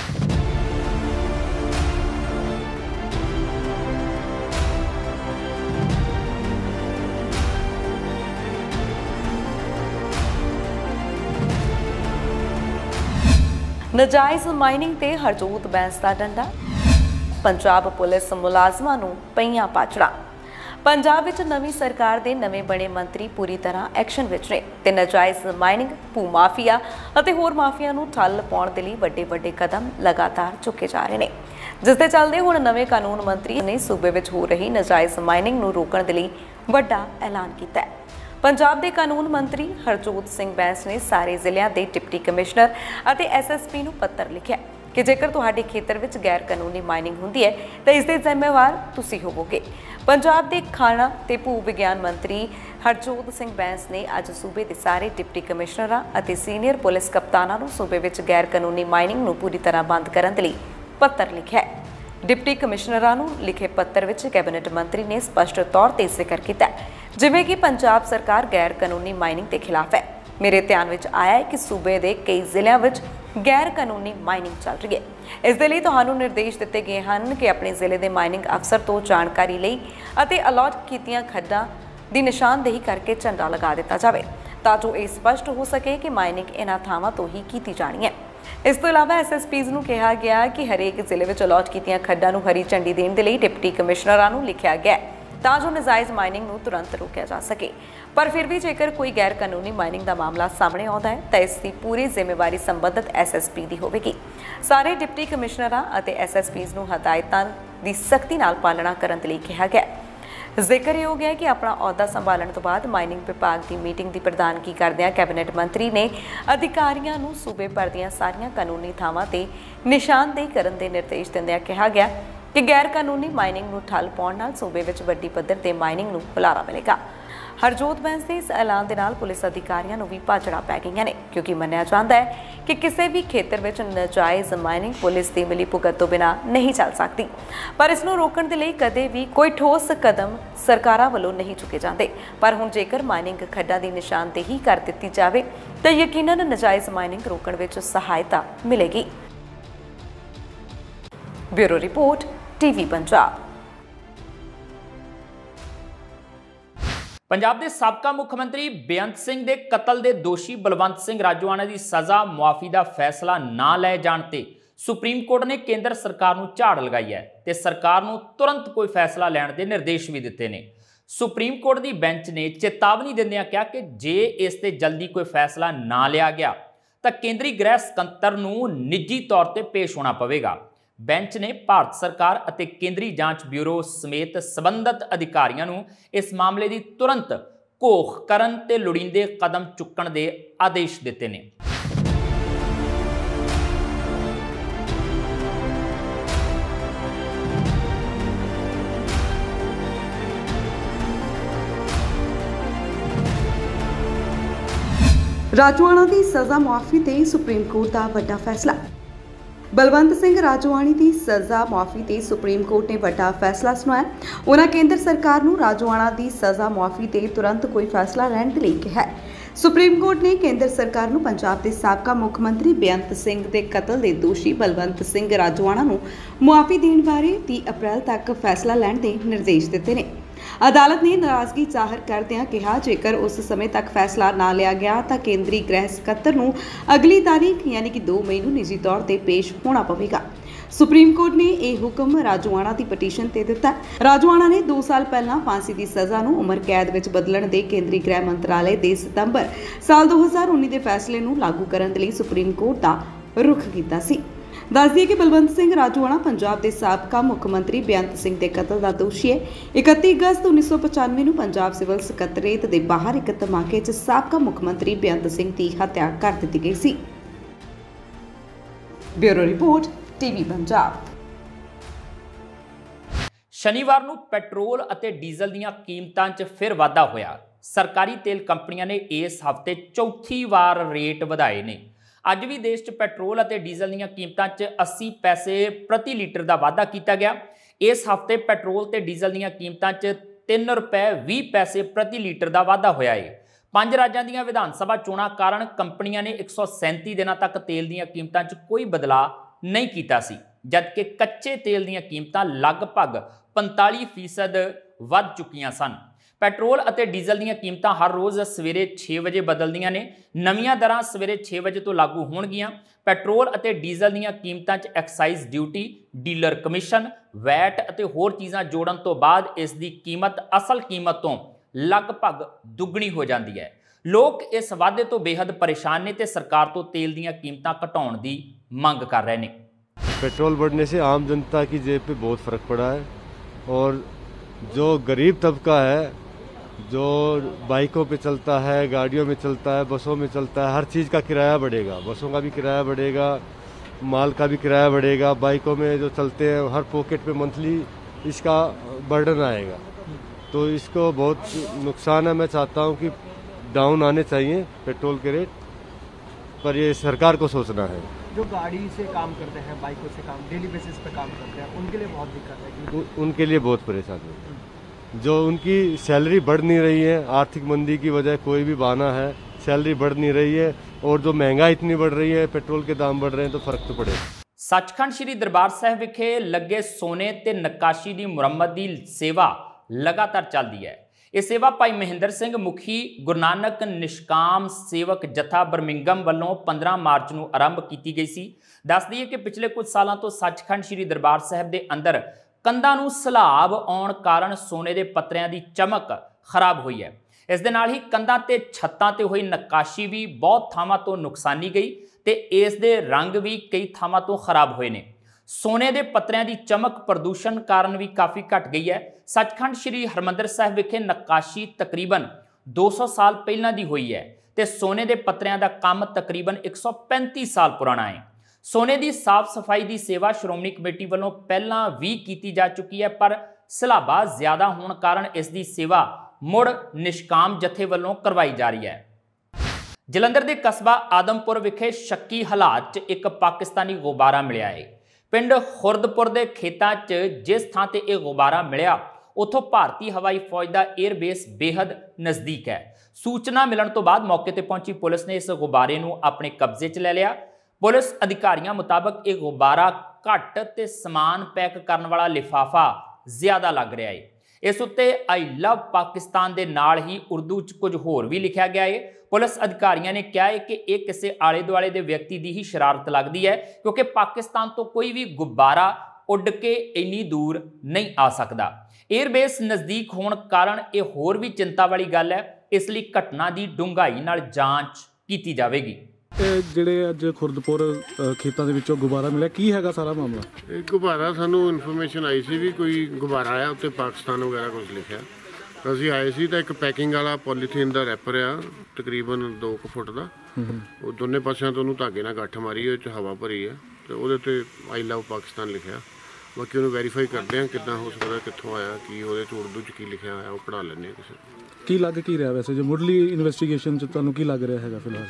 ਨਜਾਇਜ਼ ਮਾਈਨਿੰਗ ਤੇ ਹਰਜੋਤ ਬੈਂਸ ਦਾ ਡੰਡਾ। ਪੰਜਾਬ ਪੁਲਿਸ ਮੁਲਾਜ਼ਮਾਂ ਨੂੰ ਪਈਆਂ ਪਾਚੜਾਂ। ਪੰਜਾਬ ਵਿੱਚ ਨਵੀਂ ਸਰਕਾਰ ਦੇ ਨਵੇਂ ਬਣੇ ਮੰਤਰੀ ਪੂਰੀ ਤਰ੍ਹਾਂ ਐਕਸ਼ਨ ਵਿੱਚ ਨੇ ਤੇ ਨਜਾਇਜ਼ ਮਾਈਨਿੰਗ, ਭੂ ਮਾਫੀਆ ਅਤੇ ਹੋਰ ਮਾਫੀਆ ਨੂੰ ਠੱਲ ਪਾਉਣ ਦੇ ਲਈ ਵੱਡੇ ਵੱਡੇ ਕਦਮ ਲਗਾਤਾਰ ਚੁੱਕੇ ਜਾ ਰਹੇ ਨੇ, ਜਿਸ ਦੇ ਚੱਲਦੇ ਹੁਣ ਨਵੇਂ ਕਾਨੂੰਨ ਮੰਤਰੀ ਨੇ ਸੂਬੇ ਵਿੱਚ ਹੋ ਰਹੀ ਨਜਾਇਜ਼ ਮਾਈਨਿੰਗ ਨੂੰ ਰੋਕਣ ਦੇ ਲਈ ਵੱਡਾ ਐਲਾਨ ਕੀਤਾ ਹੈ। पंजाब के कानून मंत्री हरजोत सिंह बैंस ने सारे जिलों के डिप्टी कमिश्नर और एस एस पी नूं पत्र लिखिया कि जेकर तुहाडे खेतर विच गैर कानूनी माइनिंग हुंदी है तो इसके जिम्मेवार तुसीं होवोगे। पंजाब के खाना ते भू विग्यान मंत्री हरजोत सिंह बैंस ने अज सूबे के सारे डिप्टी कमिश्नरां अते सीनियर पुलिस कप्तानां नूं सूबे विच गैर कानूनी माइनिंग नूं पूरी तरह बंद करन लई पत्र लिखिया है। डिप्टी कमिश्नरां नूं लिखे पत्र विच कैबिनेट मंत्री ने स्पष्ट तौर ते जिक्र कीता जिवें कि पंजाब सरकार गैर कानूनी माइनिंग के खिलाफ है। मेरे ध्यान विच आया है कि सूबे के कई जिलों में गैर कानूनी माइनिंग चल रही है। इस दे लई तुहानूं निर्देश दिते गए हैं कि अपने जिले के माइनिंग अफसर तो जानकारी लई अते अलॉट कीतियां खड्डां दी निशानदेही करके झंडा लगा दिता जाए तां जो ये स्पष्ट हो सके कि माइनिंग इन्हां थावां तो ही की जानी है। इस तो इलावा एस एस पीज़ नूं कहा गया कि हरेक जिले में अलॉट कीतियां खड्डां नूं हरी झंडी देण दे लई डिप्टी कमिश्नरां नूं लिखिया गया तां जो नजायज़ माइनिंग नूं तुरंत रोकिया जा सके। पर फिर भी जेकर कोई गैर कानूनी माइनिंग का मामला सामने आता है तो इसकी पूरी जिम्मेवारी संबंधित एस एस पी की होगी। सारे डिप्टी कमिश्नरां अते एस एस पीज़ नूं हदायतां दी सख्ती नाल पालना करन लई कहा गया। जिक्र हो गया कि अपना अहुदा संभालण तो बाद माइनिंग विभाग की मीटिंग की प्रधानगी करदिआं कैबिनेट मंत्री ने अधिकारियों नूं सूबे भर दीआं सारीआं कानूनी थावां ते निशानदेही करन दे निर्देश दिंदिआं कहा गया कि गैर कानूनी माइनिंग नूं ठल पाउण नाल सूबे विच वड्डी पद्धर ते माइनिंग नूं हुलारा मिलेगा। हरजोत बैंस के इस ऐलान के नाल पुलिस अधिकारियों को भी भाजड़ा पै गई ने क्योंकि मन्निया जाता है कि किसी भी खेतर में नाजायज़ माइनिंग पुलिस की मिली भुगत तो बिना नहीं चल सकती। पर इसनूं रोकण दे लई कदे भी कोई ठोस कदम सरकारां वल्लों नहीं चुके जाते। पर हुण जेकर माइनिंग खड्डां की निशानदेही कर दित्ती जाए तो यकीनन नाजायज़ माइनिंग रोकण विच सहायता मिलेगी। Bureau report TV Punjab. Punjab के साबका मुख्यमंत्री बेअंत सिंह के कतल के दोषी बलवंत सिंह राजोआणा की सज़ा मुआफ़ी का फैसला ना लै जाण ते सुप्रीम कोर्ट ने केंद्र सरकार नूं झाड़ लगाई है ते सरकार नूं तुरंत कोई फैसला लैण के निर्देश भी दिते ने। सुप्रीम कोर्ट की बेंच ने चेतावनी दिंदिआं कहा कि जे इस ते जल्दी कोई फैसला ना लिया गया तो केंद्रीय गृह सकत्तर नूं निजी तौर पर पेश होना पवेगा। बेंच ने भारत सरकार अते केंद्रीय जांच ब्यूरो समेत संबंधित अधिकारियों नूं इस मामले की तुरंत घोख करन ते लोड़ींदे कदम चुकण दे आदेश दिते ने। राजोआणा की सज़ा मुआफ़ी ते सुप्रीम कोर्ट का वड्डा फैसला। बलवंत सिंह राजोआणी की सज़ा मुआफ़ी ते सुप्रीम कोर्ट ने वड्डा फैसला सुनाया। उन्होंने केंद्र सरकार नूं राजोआणा की सज़ा मुआफ़ी ते तुरंत कोई फैसला लैण दे लई कहा है। सुप्रीम कोर्ट ने केंद्र सरकार नूं पंजाब के साबका मुख मंत्री बेअंत सिंह के कतल के दोषी बलवंत सिंह राजोआणा नूं मुआफ़ी देण बारे तीस अप्रैल तक फैसला लैण के निर्देश दिते ने। अदालत ने नाराज़गी जाहिर करदिआं कहा जेकर उस समय तक फैसला ना लिया गया तो केंद्रीय गृह सकत्तर नूं अगली तारीख यानी कि दो मई नूं निजी तौर पर पेश होना पवेगा। सुप्रीम कोर्ट ने यह हुक्म राजोआणा की पटीशन ते दिता। राजोआणा ने दो साल पहला फांसी की सज़ा नूं उम्र कैद विच बदलण दे केंद्रीय गृह मंत्रालय के सितंबर साल दो हज़ार उन्नीस के फैसले नूं लागू करन लई सुप्रीम कोर्ट का रुख कीता सी। दस दिए कि बलवंत सिंह राजोआणा पंजाब के साबका मुख्यमंत्री बेअंत सिंह के कतल का दोषी है। इकत्ती अगस्त उन्नीस सौ पचानवे नूं पंजाब सिविल सकत्रेत के बाहर एक धमाके च साबका मुख्यमंत्री बेअंत सिंह की हत्या कर दी गई सी। Bureau report TV Punjab. शनिवार नूं पेट्रोल अते डीजल दीआं कीमतां 'च फिर वाधा होया। सरकारी तेल कंपनियां ने इस हफ्ते चौथी वार रेट वधाए ने। अज भी देश च पेट्रोल अते डीजल दीआं कीमतां 'च अस्सी पैसे प्रति लीटर का वाधा किया गया। इस हफ्ते पेट्रोल ते डीजल दीआं कीमतां 'च तीन रुपए भी पैसे प्रति लीटर का वाधा होया है। पंज राज्यां दीआं विधान सभा चोणां कारण कंपनियां ने एक सौ सैंती दिनों तक तेल दीआं कीमतां 'च कोई बदलाव नहीं किया सी, जबकि कच्चे तेल दीआं कीमतां लगभग पैंताली फीसद वध चुकियां सन। पेट्रोल अते डीजल दीआं कीमतां हर रोज़ सवेरे छे बजे बदलदियां ने। नवीआं दरां सवेरे छे बजे तो लागू होणगियां। पेट्रोल अते डीजल दीआं कीमतां 'च excise duty, dealer commission, VAT अते होर चीज़ां जोड़न तो बाद इस दी कीमत असल कीमत तो लगभग दुगनी हो जाती है। लोग इस वाधे तो बेहद परेशान ने ते सरकार तो तेल दीआं कीमतां घटाउण दी मंग कर रहे हैं। पेट्रोल बढ़ने से आम जनता की जेब पे बहुत फ़र्क पड़ा है और जो गरीब तबका है जो बाइकों पे चलता है, गाड़ियों में चलता है, बसों में चलता है, हर चीज़ का किराया बढ़ेगा। बसों का भी किराया बढ़ेगा, माल का भी किराया बढ़ेगा। बाइकों में जो चलते हैं हर पॉकेट पे मंथली इसका बर्डन आएगा, तो इसको बहुत नुकसान है। मैं चाहता हूँ कि डाउन आने चाहिए पेट्रोल के रेट, पर ये सरकार को सोचना है। जो गाड़ी से काम करते हैं, बाइकों से काम डेली बेसिस पे काम करते हैं, उनके लिए बहुत दिक्कत है। उ, उनके लिए बहुत परेशानी है। जो उनकी सैलरी बढ़ नहीं रही है, आर्थिक मंदी की वजह कोई भी बहाना है, सैलरी बढ़ नहीं रही है, और जो महंगाई इतनी बढ़ रही है, पेट्रोल के दाम बढ़ रहे हैं, तो फर्क तो पड़ेगा। सचखंड श्री दरबार साहिब विखे लगे सोने ते नक्काशी की मुरम्मत की सेवा लगातार चलती है। ਇਹ सेवा भाई महेंद्र सिंह मुखी गुरु नानक निष्काम सेवक जथा बर्मिंघम वालों पंद्रह मार्च ਨੂੰ आरंभ की गई सी। दस दईए कि पिछले कुछ सालों तो सचखंड श्री दरबार साहिब के अंदर कंधां ਨੂੰ ਸਲਾਬ ਆਉਣ ਕਾਰਨ सोने के पत्रियां की चमक खराब हुई है। इस दे नाल ही कंधां ते छत्तां ते हुई नक्काशी भी बहुत थावां तो नुकसानी गई ते इस दे रंग भी कई थावां तो खराब हुए ने। सोने के पत्रियां की चमक प्रदूषण कारण भी काफ़ी घट गई है। सचखंड श्री हरमंदर साहिब विखे नक्काशी तकरीबन दो सौ साल पहलां दी हुई है ते सोने के पत्रियां का काम तकरीबन एक सौ पैंती साल पुराना है। सोने की साफ सफाई की सेवा श्रोमणी कमेटी वालों पहलां भी की जा चुकी है, पर सलाबा ज्यादा होने कारण इसकी सेवा मुड़ निष्काम जथे वालों करवाई जा रही है। जलंधर के कस्बा आदमपुर विखे शक्की हालात च एक पाकिस्तानी गुब्बारा मिलिया है। पिंड खुरदपुर के खेतों च जिस थां ते यह गुब्बारा मिलिया उतों भारतीय हवाई फौज का एयरबेस बेहद नज़दीक है। सूचना मिलने तो बाद मौके पर पहुंची पुलिस ने इस गुब्बारे को अपने कब्जे च ले लिया। पुलिस अधिकारियों मुताबक यह गुब्बारा घट ते समान पैक करने वाला लिफाफा ज्यादा लग रहा है। इस उत्ते आई लव पाकिस्तान के नाल ही उर्दू च कुछ होर भी लिखा गया है। पुलिस अधिकारियों ने कहा है कि यह किसी आले दुआले के व्यक्ति की ही शरारत लगती है, क्योंकि पाकिस्तान तो कोई भी गुब्बारा उड़ के इन्नी दूर नहीं आ सकता। एयरबेस नज़दीक होने कारण यह होर भी चिंता वाली गल है, इसलिए घटना की डूंघाई नाल जांच की जाएगी। ਜਿਹੜੇ ਅੱਜ ਖੁਰਦਪੁਰ ਖੇਤਾਂ ਦੇ ਵਿੱਚੋਂ ਗੁਬਾਰਾ ਮਿਲਿਆ, ਕੀ ਹੈਗਾ ਸਾਰਾ ਮਾਮਲਾ? ਇਹ ਗੁਬਾਰਾ ਸਾਨੂੰ ਇਨਫੋਰਮੇਸ਼ਨ ਆਈ ਸੀ ਵੀ ਕੋਈ ਗੁਬਾਰਾ ਆਇਆ, ਉੱਤੇ ਪਾਕਿਸਤਾਨ ਵਗੈਰਾ ਕੁਝ ਲਿਖਿਆ। ਅਸੀਂ ਆਏ ਸੀ ਤਾਂ ਇੱਕ ਪੈਕਿੰਗ ਵਾਲਾ ਪੋਲੀਥੀਨ ਦਾ ਰੈਪਰ ਆ ਤਕਰੀਬਨ ਦੋ ਕੁ ਫੁੱਟ ਦਾ, ਉਹ ਦੋਨੇ ਪਾਸਿਆਂ ਤੋਂ ਉਹਨੂੰ ਧਾਗੇ ਨਾਲ ਗੱਠ ਮਾਰੀ, ਉਹ 'ਚ ਹਵਾ ਭਰੀ ਹੈ ਤੇ ਉਹਦੇ ਤੇ ਆਈ ਲਵ ਪਾਕਿਸਤਾਨ ਲਿਖਿਆ। ਬਾਕੀ ਉਹਨੂੰ ਵੈਰੀਫਾਈ ਕਰਦੇ ਹਾਂ ਕਿੱਦਾਂ ਹੋ ਸਕਦਾ, ਕਿੱਥੋਂ ਆਇਆ, ਕੀ ਉਹਦੇ 'ਚ ਉਰਦੂ 'ਚ ਕੀ ਲਿਖਿਆ ਹੋਇਆ, ਉਹ ਪੜ੍ਹਾ ਲੈਂਦੇ ਹਾਂ ਕਿਸੇ ਨੂੰ। ਕੀ ਲੱਗ ਕੀ ਰਿਹਾ ਵੈਸੇ ਜੋ ਮੁੱਢਲੀ ਇਨਵੈਸਟੀਗੇਸ਼ਨ 'ਚ ਤੁਹਾਨੂੰ ਕੀ ਲੱਗ ਰਿਹਾ ਹੈਗਾ ਫਿਲਹਾਲ?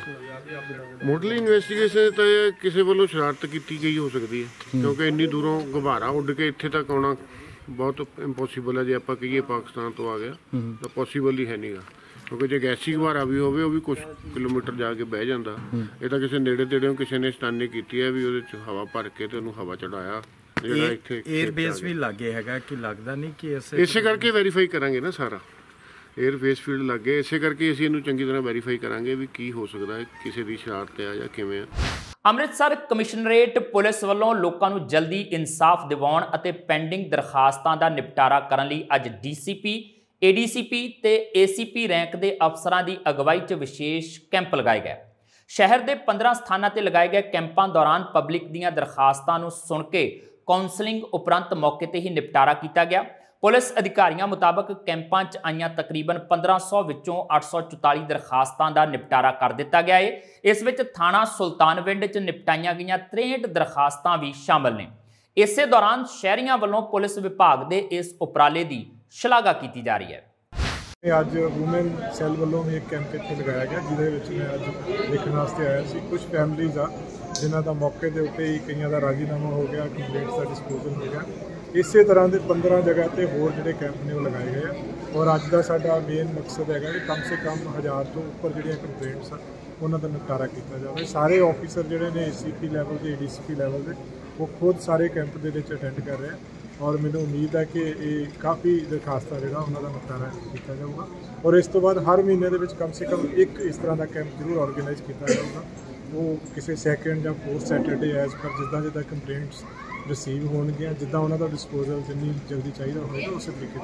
ਮੁੱਢਲੀ ਇਨਵੈਸਟੀਗੇਸ਼ਨ ਤਾਂ ਇਹ ਕਿਸੇ ਵੱਲੋਂ ਸ਼ਰਾਰਤ ਕੀਤੀ ਗਈ ਹੋ ਸਕਦੀ ਹੈ, ਕਿਉਂਕਿ ਇੰਨੀ ਦੂਰੋਂ ਗੁਬਾਰਾ ਉੱਡ ਕੇ ਇੱਥੇ ਤੱਕ ਆਉਣਾ ਬਹੁਤ ਇੰਪੋਸੀਬਲ ਹੈ। ਜੇ ਆਪਾਂ ਕਹੀਏ ਪਾਕਿਸਤਾਨ ਤੋਂ ਆ ਗਿਆ ਤਾਂ ਪੋਸੀਬਲ ਹੀ ਹੈ ਨਹੀਂਗਾ, ਕਿਉਂਕਿ ਜੇ ਗੈਸੀ ਗੁਬਾਰਾ ਵੀ ਹੋਵੇ ਉਹ ਵੀ ਕੁਛ ਕਿਲੋਮੀਟਰ ਜਾ ਕੇ ਬਹਿ ਜਾਂਦਾ। ਇਹ ਤਾਂ ਕਿਸੇ ਨੇੜੇ ਤੇੜਿਓਂ ਕਿਸੇ ਨੇ ਸਤਾਨੀ ਕੀਤੀ ਹੈ ਵੀ ਉਹਦੇ 'ਚ ਹਵਾ ਭਰ ਕੇ ਤੇ ਉਹਨੂੰ ਹਵਾ ਚੜਾਇਆ। ਜਿਹੜਾ ਇੱਥੇ 에ਅਰਬੇਸ ਵੀ ਲਾਗੇ ਹੈਗਾ, ਕਿ ਲੱਗਦਾ ਨਹੀਂ ਕਿ ਇਸੇ ਕਰਕੇ ਵੈਰੀਫਾਈ ਕਰਾਂਗੇ ਨਾ ਸਾਰਾ 에ਅਰਬੇਸ ਫੀਲਡ ਲੱਗੇ, ਇਸੇ ਕਰਕੇ ਅਸੀਂ ਇਹਨੂੰ ਚੰਗੀ ਤਰ੍ਹਾਂ ਵੈਰੀਫਾਈ ਕਰਾਂਗੇ ਵੀ ਕੀ ਹੋ ਸਕਦਾ ਹੈ, ਕਿਸੇ ਦੀ ਸ਼ਰਾਰਤ ਆ ਜਾਂ ਕਿਵੇਂ ਆ। ਅੰਮ੍ਰਿਤਸਰ ਕਮਿਸ਼ਨਰੇਟ ਪੁਲਿਸ ਵੱਲੋਂ ਲੋਕਾਂ ਨੂੰ ਜਲਦੀ ਇਨਸਾਫ ਦਿਵਾਉਣ ਅਤੇ ਪੈਂਡਿੰਗ ਦਰਖਾਸਤਾਂ ਦਾ ਨਿਪਟਾਰਾ ਕਰਨ ਲਈ ਅੱਜ ਡੀਸੀਪੀ, ਏਡੀਸੀਪੀ ਤੇ ਏਸੀਪੀ ਰੈਂਕ ਦੇ ਅਫਸਰਾਂ ਦੀ ਅਗਵਾਈ 'ਚ ਵਿਸ਼ੇਸ਼ ਕੈਂਪ ਲਗਾਏ ਗਏ। ਸ਼ਹਿਰ ਦੇ ਪੰਦਰਾਂ ਸਥਾਨਾਂ ਤੇ ਲਗਾਏ ਗਏ ਕੈਂਪਾਂ ਦੌਰਾਨ ਪਬਲਿਕ ਦੀਆਂ ਦਰਖਾਸਤਾਂ ਨੂੰ ਸੁਣ ਕੇ ਕਾਉਂਸਲਿੰਗ ਉਪਰੰਤ ਮੌਕੇ ਤੇ ਹੀ ਨਿਪਟਾਰਾ ਕੀਤਾ ਗਿਆ। पुलिस अधिकारियों मुताबक कैंपों च आईयां तकरीबन पंद्रह सौ विचों अठ सौ चौताली दरखास्तां का निपटारा कर दिता गया है। इस विच थाना सुल्तानविंड च निपटाईयां गईयां तिरसठ दरखास्तां भी शामिल ने। इसे दौरान शहरियां वालों पुलिस विभाग के इस उपराले की शलाघा की जा रही है। ਅੱਜ ਵੂਮਨ ਸੈੱਲ ਵੱਲੋਂ ਵੀ ਇੱਕ ਕੈਂਪ ਇੱਥੇ ਲਗਾਇਆ ਗਿਆ, ਜਿਹਦੇ ਵਿੱਚ ਮੈਂ ਅੱਜ ਦੇਖਣ ਵਾਸਤੇ ਆਇਆ ਸੀ। ਕੁਝ ਫੈਮਲੀਜ਼ ਆ ਜਿਨ੍ਹਾਂ ਦਾ ਮੌਕੇ ਦੇ ਉੱਤੇ ਹੀ ਕਈਆਂ ਦਾ ਰਾਜ਼ੀਨਾਮਾ ਹੋ ਗਿਆ, ਕੰਪਲੇਂਟਸ ਦਾ ਡਿਸਪੋਜ਼ਲ ਹੋ ਗਿਆ। ਇਸੇ ਤਰ੍ਹਾਂ ਦੇ ਪੰਦਰਾਂ ਜਗ੍ਹਾ ਤੇ ਹੋਰ ਜਿਹੜੇ ਕੈਂਪ ਨੇ ਉਹ ਲਗਾਏ ਗਏ ਆ, ਔਰ ਅੱਜ ਦਾ ਸਾਡਾ ਮੇਨ ਮਕਸਦ ਹੈਗਾ ਕਿ ਕਮ ਸੇ ਕਮ ਹਜ਼ਾਰ ਤੋਂ ਉੱਪਰ ਜਿਹੜੀਆਂ ਕੰਪਲੇਂਟਸ ਆ ਉਹਨਾਂ ਦਾ ਨਿਪਟਾਰਾ ਕੀਤਾ ਜਾਵੇ। ਸਾਰੇ ਆਫੀਸਰ ਜਿਹੜੇ ਨੇ ਏਸੀਪੀ ਲੈਵਲ ਦੇ, ਏਡੀਸੀਪੀ ਲੈਵਲ ਦੇ, ਉਹ ਖੁਦ ਸਾਰੇ ਕੈਂਪ ਦੇ ਵਿੱਚ ਅਟੈਂਡ ਕਰ ਰਹੇ ਆ, ਔਰ ਮੈਨੂੰ ਉਮੀਦ ਹੈ ਕਿ ਇਹ ਕਾਫੀ ਦਰਖਾਸਤਾਂ ਜਿਹੜਾ ਉਹਨਾਂ ਦਾ ਨਿਪਟਾਰਾ ਕੀਤਾ ਜਾਊਗਾ। ਔਰ ਇਸ ਤੋਂ ਬਾਅਦ ਹਰ ਮਹੀਨੇ ਦੇ ਵਿੱਚ ਕਮ ਸੇ ਕਮ ਇੱਕ ਇਸ ਤਰ੍ਹਾਂ ਦਾ ਕੈਂਪ ਜ਼ਰੂਰ ਆਰਗੇਨਾਈਜ਼ ਕੀਤਾ ਜਾਊਗਾ। ਉਹ ਕਿਸੇ ਸੈਕਿੰਡ ਜਾਂ ਫੋਰਥ ਸੈਟਰਡੇ ਐਜ਼ ਪਰ ਜਿੱਦਾਂ ਜਿੱਦਾਂ ਕੰਪਲੇਂਟਸ ਰਿਸੀਵ ਹੋਣਗੀਆਂ, ਜਿੱਦਾਂ ਉਹਨਾਂ ਦਾ ਡਿਸਪੋਜ਼ਲ ਜਿੰਨੀ ਜਲਦੀ ਚਾਹੀਦਾ ਹੋਏਗਾ ਉਸੇ ਤਰੀਕੇ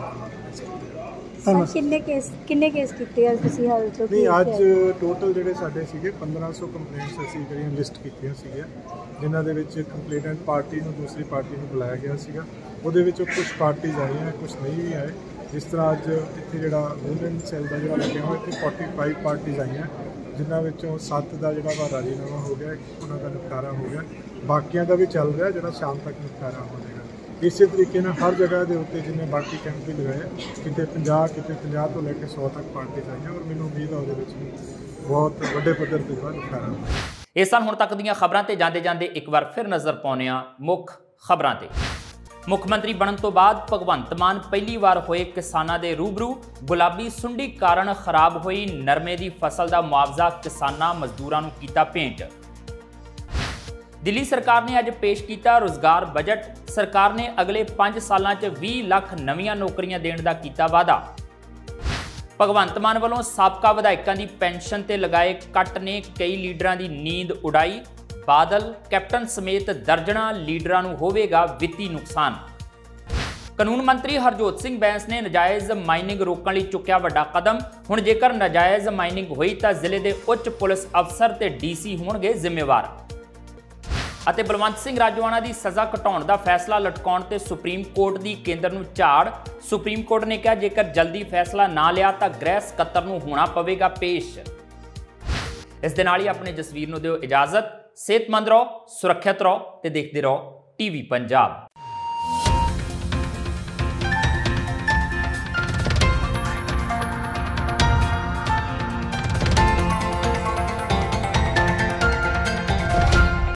ਨਾਲ। ਕਿੰਨੇ ਕੇਸ ਕਿੰਨੇ ਕੇਸ ਕੀਤੇ ਆ ਤੁਸੀਂ ਹਾਲ ਤੱਕ? ਨਹੀਂ, ਅੱਜ ਟੋਟਲ ਜਿਹੜੇ ਸਾਡੇ ਸੀਗੇ ਪੰਦਰਾਂ ਸੌ ਕੰਪਲੇਂਟਸ ਅਸੀਂ ਜਿਹੜੀਆਂ ਲਿਸਟ ਕੀਤੀਆਂ ਸੀਗੀਆਂ, ਜਿਨ੍ਹਾਂ ਦੇ ਵਿੱਚ ਕੰਪਲੇਨੈਂਟ ਪਾਰਟੀ ਨੂੰ ਦੂਸਰੀ ਪਾਰਟੀ ਨੂੰ ਬੁਲਾਇਆ ਗਿਆ ਸੀਗਾ। ਉਹਦੇ ਵਿੱਚੋਂ ਕੁਝ ਪਾਰਟੀਜ਼ ਆਈਆਂ, ਕੁਝ ਨਹੀਂ ਵੀ ਆਏ। ਜਿਸ ਤਰ੍ਹਾਂ ਅੱਜ ਇੱਥੇ ਜਿਹੜਾ ਵੂਮਨ ਸੈੱਲ ਦਾ ਜਿਹੜਾ ਲੱਗਿਆ ਹੋਇਆ ਇੱਥੇ ਪੈਂਤਾਲੀ ਪਾਰਟੀਜ਼ ਆਈਆਂ, ਜਿਨ੍ਹਾਂ ਵਿੱਚੋਂ ਸੱਤ ਦਾ ਜਿਹੜਾ ਵਾ ਰਾਜੀਨਾਮਾ ਹੋ ਗਿਆ, ਉਹਨਾਂ ਦਾ ਨਿਪਟਾਰਾ ਹੋ ਗਿਆ, ਬਾਕੀਆਂ ਦਾ ਵੀ ਚੱਲ ਰਿਹਾ ਜਿਹੜਾ ਸ਼ਾਮ ਤੱਕ ਨਿਪਟਾਰਾ ਹੋ ਜਾਏਗਾ। ਇਸੇ ਤਰੀਕੇ ਨਾਲ ਹਰ ਜਗ੍ਹਾ ਦੇ ਉੱਤੇ ਜਿੰਨੇ ਬਾਕੀ ਕੈਂਪ ਵੀ ਲਗਾਏ, ਕਿਤੇ ਪੰਜਾਹ ਕਿਤੇ ਪੰਜਾਹ ਤੋਂ ਲੈ ਕੇ ਸੌ ਤੱਕ ਪਾਰਟੀਜ਼ ਆਈਆਂ, ਔਰ ਮੈਨੂੰ ਉਮੀਦ ਆ ਉਹਦੇ ਵਿੱਚ ਵੀ ਬਹੁਤ ਵੱਡੇ ਪੱਧਰ ਤੇ ਜਿਹੜਾ ਨਿਪਟਾਰਾ ਹੋਇਆ। ਇਹ ਸਨ ਹੁਣ ਤੱਕ ਦੀਆਂ ਖਬਰਾਂ ਤੇ ਜਾਂਦੇ ਜਾਂਦੇ ਇੱਕ ਵਾਰ ਫਿਰ ਨਜ਼ਰ ਪਾਉਂਦੇ ਹਾਂ ਮੁੱਖ ਖਬਰਾਂ ਤੇ। ਮੁੱਖ ਮੰਤਰੀ ਬਣਨ ਤੋਂ ਬਾਅਦ ਭਗਵੰਤ ਮਾਨ ਪਹਿਲੀ ਵਾਰ ਹੋਏ ਕਿਸਾਨਾਂ ਦੇ ਰੂਬਰੂ। ਗੁਲਾਬੀ ਸੁੰਡੀ ਕਾਰਨ ਖਰਾਬ ਹੋਈ ਨਰਮੇ ਦੀ ਫਸਲ ਦਾ ਮੁਆਵਜ਼ਾ ਕਿਸਾਨਾਂ ਮਜ਼ਦੂਰਾਂ ਨੂੰ ਕੀਤਾ ਭੇਂਟ। ਦਿੱਲੀ ਸਰਕਾਰ ਨੇ ਅੱਜ ਪੇਸ਼ ਕੀਤਾ ਰੁਜ਼ਗਾਰ ਬਜਟ। ਸਰਕਾਰ ਨੇ ਅਗਲੇ ਪੰਜ ਸਾਲਾਂ 'ਚ ਵੀਹ ਲੱਖ ਨਵੀਆਂ ਨੌਕਰੀਆਂ ਦੇਣ ਦਾ ਕੀਤਾ ਵਾਅਦਾ। ਭਗਵੰਤ ਮਾਨ ਵੱਲੋਂ ਸਾਬਕਾ ਵਿਧਾਇਕਾਂ ਦੀ ਪੈਨਸ਼ਨ ਤੇ ਲਗਾਏ ਕੱਟ ਨੇ ਕਈ ਲੀਡਰਾਂ ਦੀ ਨੀਂਦ ਉਡਾਈ। ਬਾਦਲ ਕੈਪਟਨ ਸਮੇਤ ਦਰਜਨਾਂ ਲੀਡਰਾਂ ਨੂੰ ਹੋਵੇਗਾ ਵਿੱਤੀ ਨੁਕਸਾਨ। ਕਾਨੂੰਨ ਮੰਤਰੀ ਹਰਜੋਤ ਸਿੰਘ ਬੈਂਸ ਨੇ ਨਜਾਇਜ਼ ਮਾਈਨਿੰਗ ਰੋਕਣ ਲਈ ਚੁੱਕਿਆ ਵੱਡਾ ਕਦਮ। ਹੁਣ ਜੇਕਰ ਨਜਾਇਜ਼ ਮਾਈਨਿੰਗ ਹੋਈ ਤਾਂ ਜ਼ਿਲ੍ਹੇ ਦੇ ਉੱਚ ਪੁਲਿਸ ਅਫਸਰ ਤੇ ਡੀਸੀ ਹੋਣਗੇ ਜ਼ਿੰਮੇਵਾਰ। ਅਤੇ ਬਲਵੰਤ ਸਿੰਘ ਰਾਜੋਆਣਾ ਦੀ ਸਜ਼ਾ ਘਟਾਉਣ ਦਾ ਫੈਸਲਾ ਲਟਕਾਉਣ ਤੇ ਸੁਪਰੀਮ ਕੋਰਟ ਦੀ ਕੇਂਦਰ ਨੂੰ ਝਾੜ। ਸੁਪਰੀਮ ਕੋਰਟ ਨੇ ਕਿਹਾ ਜੇਕਰ ਜਲਦੀ ਫੈਸਲਾ ਨਾ ਲਿਆ ਤਾਂ ਗ੍ਰਹਿ ਸਕੱਤਰ ਨੂੰ ਹੋਣਾ ਪਵੇਗਾ ਪੇਸ਼। ਇਸ ਦੇ ਨਾਲ ਹੀ ਆਪਣੇ ਜਸਵੀਰ ਨੂੰ ਦਿਓ ਇਜਾਜ਼ਤ। ਸਿਹਤਮੰਦ ਰਹੋ, ਸੁਰੱਖਿਅਤ ਰਹੋ ਤੇ ਦੇਖਦੇ ਰਹੋ ਟੀਵੀ ਪੰਜਾਬ।